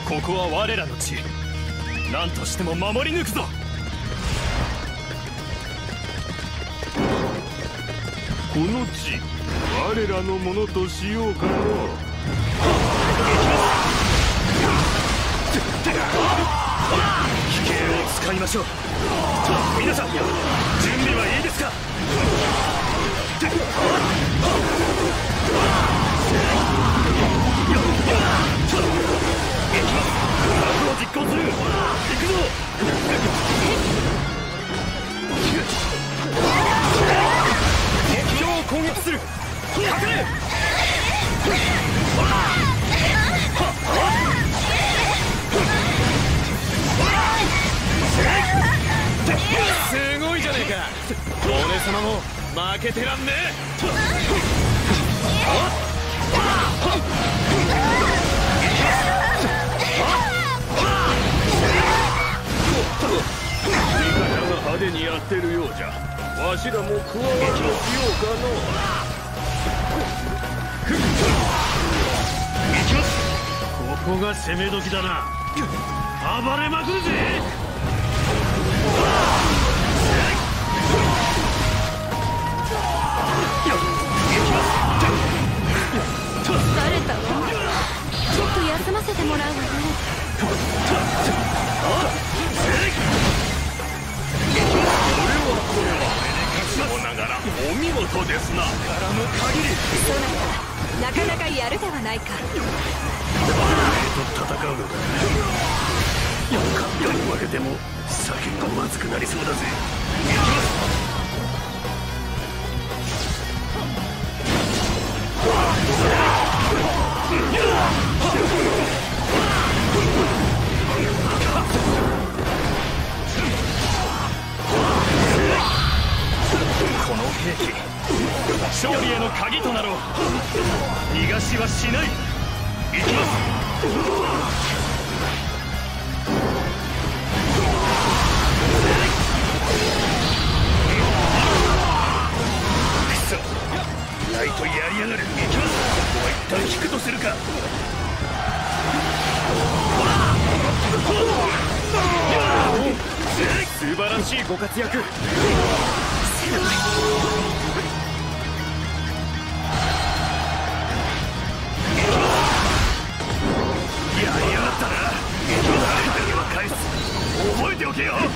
ここは我らの地。何としても守り抜くぞ。 この地、我らのものとしようかの。 奇形を使いましょう。皆さん、準備はいいですか。策を実行する。行くぞ。敵を攻撃する。隠れ。すごいじゃねえか。俺様も負けてらんねえ。 味方が派手にやってるようじゃ。わしらも加わるとしようかの。 ここが攻め時だな。暴れまくるぜ。 疲れたわ。ちょっと休ませてもらうわね。 もながらお見事ですな。 絡む限り。 そなたなかなかやるではないか。 戦うのだ。勝手に負けても酒がまずくなりそうだぜ。行きます。 この兵器、勝利への鍵となろう。逃がしはしない。行きます。くそ、ライトやりやがる。行きます。ここは一旦引くとするか。素晴らしいご活躍。やりやがったな。誰には返す。覚えておけよ。こ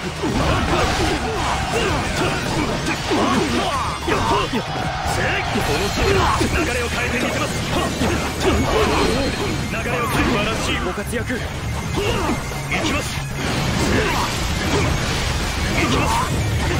の流れを変えてみせます。流れを変え素晴らしいご活躍。行きます。行きます。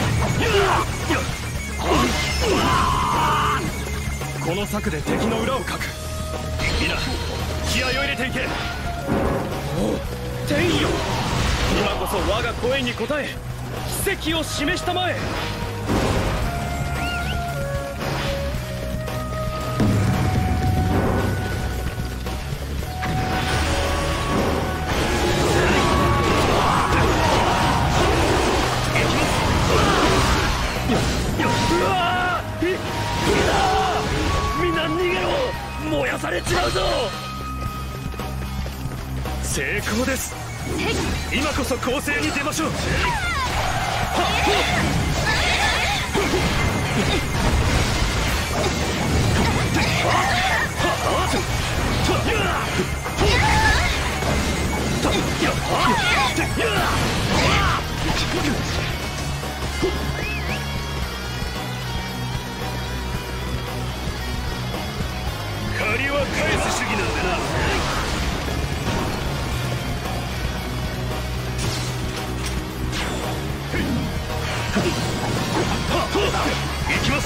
この策で敵の裏をかく。皆気合を入れていけ。おお、天よ、今こそ我が声に応え奇跡を示したまえ。みんな逃げろ。燃やされちまうぞ。成功です。今こそ攻勢に出ましょう。借りは返す主義なんでな。行きます。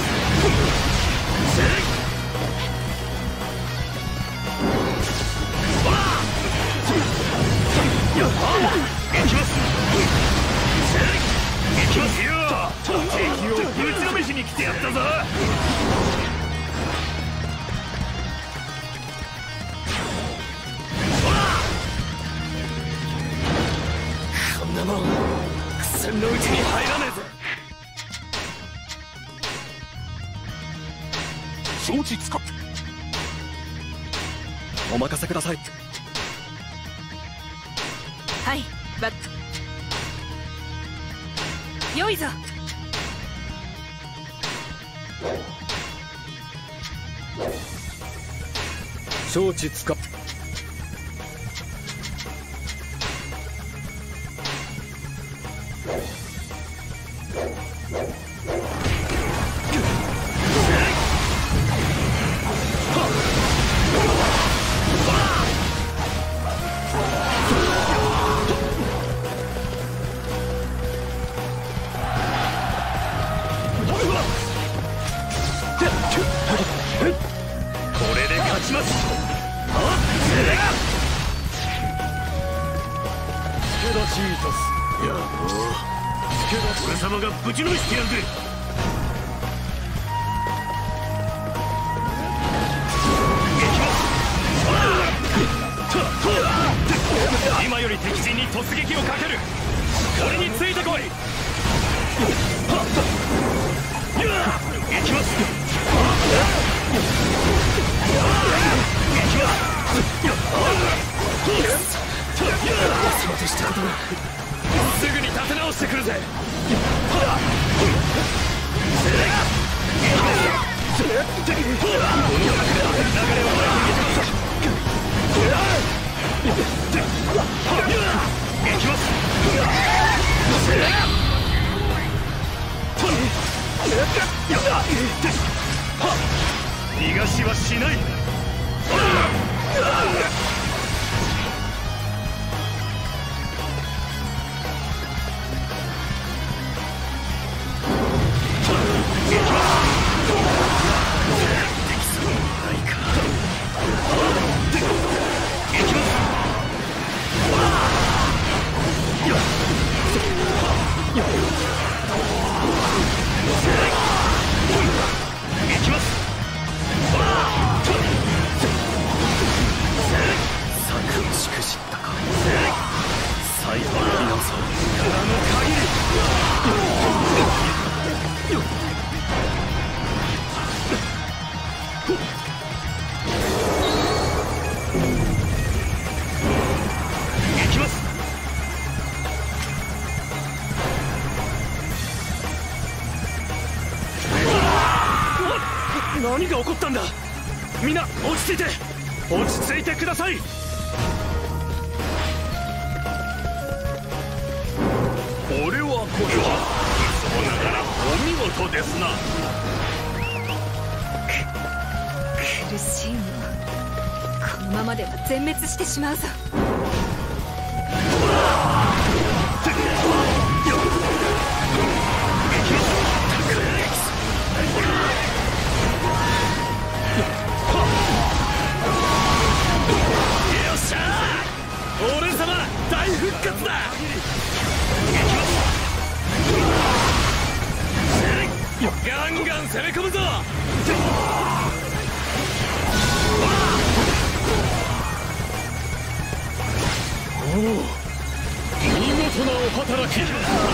行きます。行きますよ。敵をぶちのめしに来てやったぞ。こんなもん苦戦のうちに入らねえぜ。承知つか。お任せください。 はい、よいぞ。 承知つか。これで勝ちます。助立ちいたす。 いや俺様がぶちのめしてやるぜ。 今より敵陣に突撃をかける。俺についてこい。行きます。そうでしたことがすぐに立て直してくるぜ。行きます。逃がしはしない。何が起こったんだ。みんな落ち着いて、落ち着いてください。 俺はこれはいつもながらお見事ですな。 苦しいの。このままでは全滅してしまうぞ。 俺様大復活だ。ガンガン攻め込むぞ。おお、見事なお働き。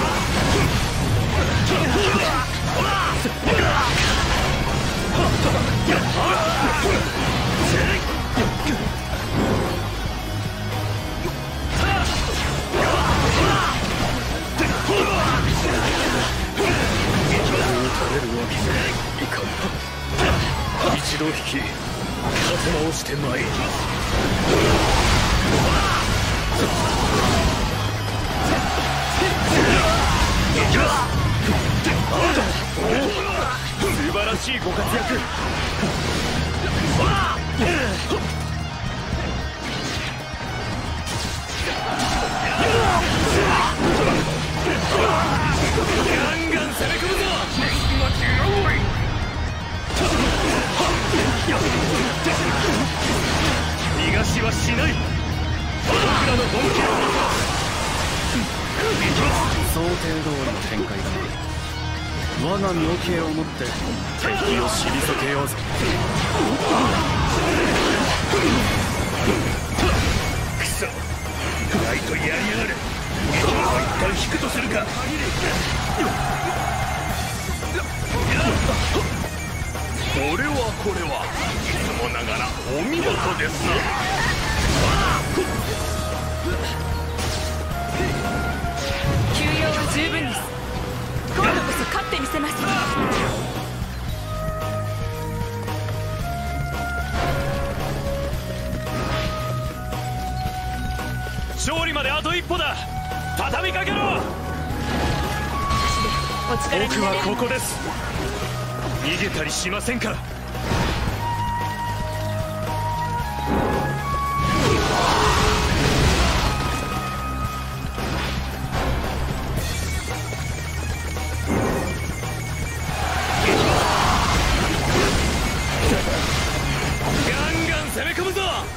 一度引き立て直してまいります。素晴らしいご活躍。ガンガン攻め込むぞ。逃がしはしない。僕らの本気を想定通りの展開だ。我が身ををもって敵を退けようぞ。クソ、ライトやりやがる。一旦引くとするか。 これはいつもながらお見事ですな。 せます。 勝利まであと一歩だ。畳みかけろ。 お力に僕はなれる。 ここです。逃げたりしませんから。ガンガン攻め込むぞ。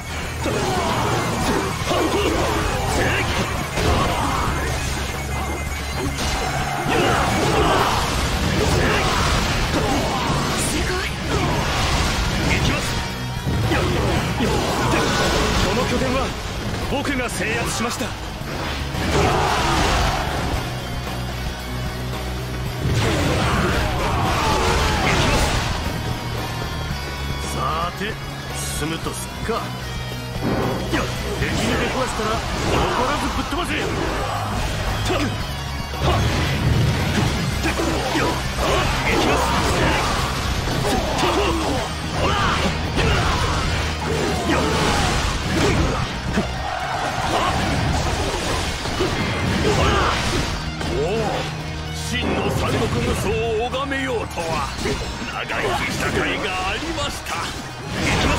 この拠点は僕が制圧しました。 さて進むとすっか。敵に出くわしたら残らずぶっ飛ばせ。 行きます。 おお、真の三国無双を拝めようとは長い戦いがありました。行きます。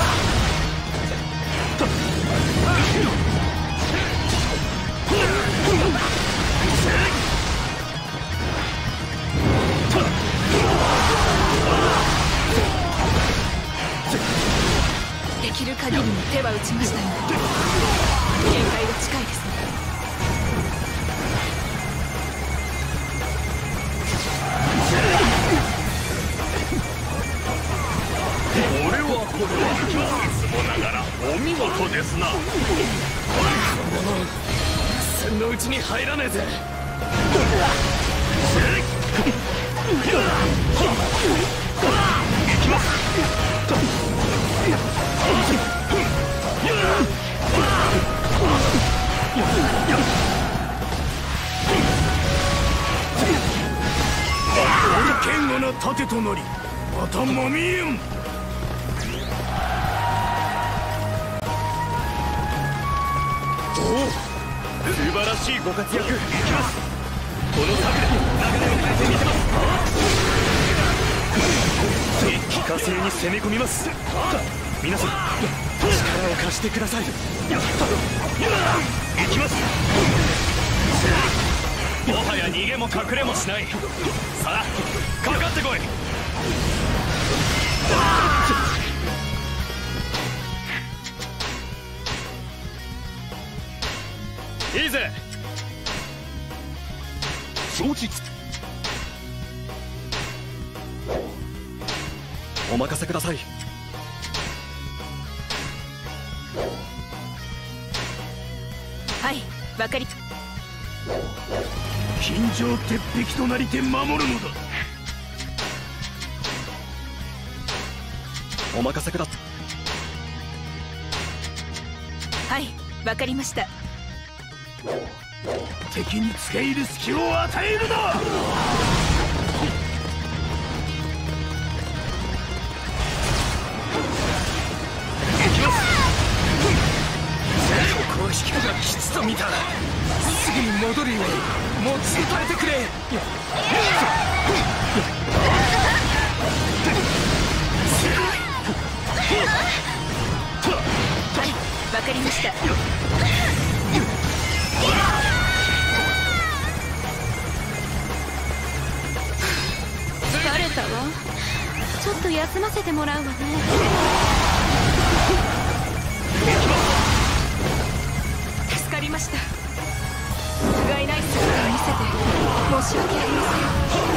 できる限りの手は打ちましたが限界が近いですね。 これはいつもながらお見事ですな。 戦のうちに入らねえぜ。 行きます。 剣吾の盾となりまたまみえん。 素晴らしいご活躍。いきます。この策で流れを変えてみせます。一気呵成に攻め込みます。皆さん力を貸してください。行きます。もはや逃げも隠れもしない。さあかかってこい。いいぜ。 承知。 お任せください。 はい、わかり。 金城鉄壁となりて守るのだ。 お任せください。 はい、わかりました。 敵に付け入る隙を与えるな。 ここは引きがきつと見た。すぐに戻るようにもう伝えてくれ。 はい、わかりました。疲れたわ。ちょっと休ませてもらうわね。助かりました。不甲斐ない姿を見せて申し訳ありません。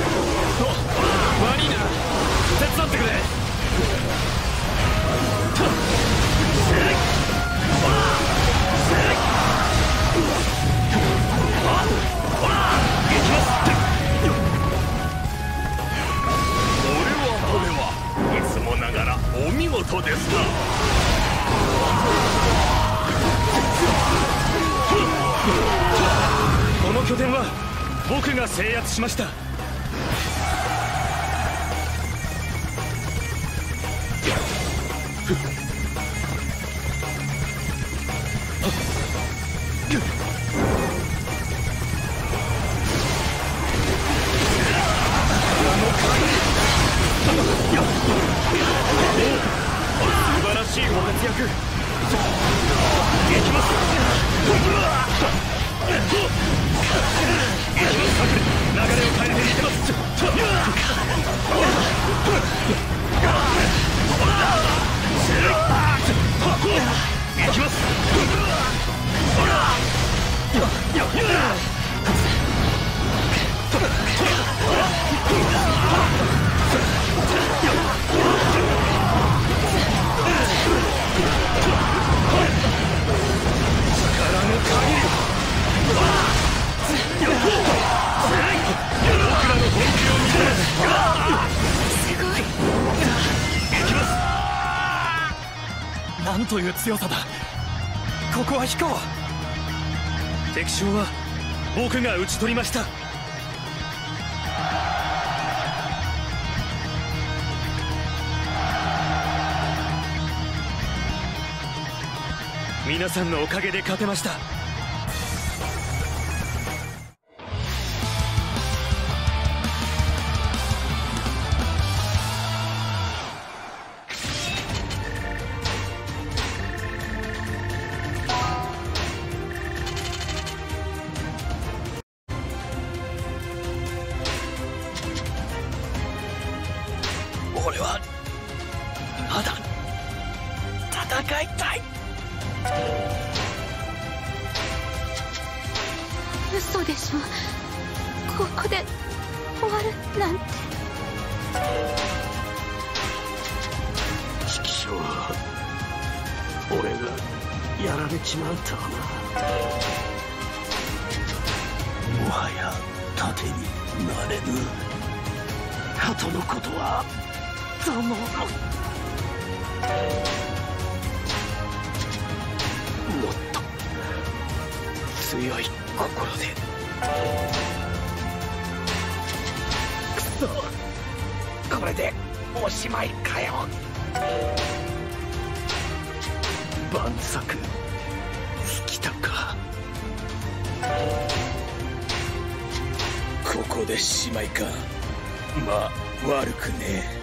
悪いな。手伝ってくれ。 いつもながらお見事ですな。 この拠点は僕が制圧しました。 なんという強さだ。ここは引こう。敵将は僕が討ち取りました。皆さんのおかげで勝てました。俺はまだ戦いたい。 嘘でしょ。ここで終わるなんて。 指揮所は俺がやられちまうとはな。もはや盾になれぬ。後のことはどうも。もっと強い心で。くそ、これでおしまいかよ。万策尽きたか。 ここでしまいか。まあ悪くねえ。